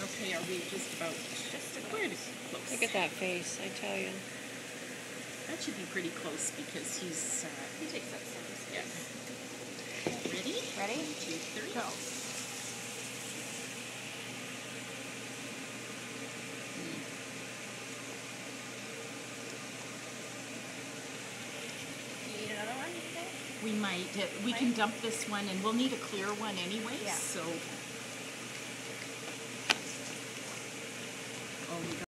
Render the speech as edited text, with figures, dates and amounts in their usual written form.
Okay, are we just about pretty close? Look at that face, I tell you. That should be pretty close because He takes up some space. Yeah. Ready? Ready? 1, 2, 3. Go. You need another one, you think? We might. We can dump this one, and we'll need a clear one anyway. Yeah. So. Oh, we got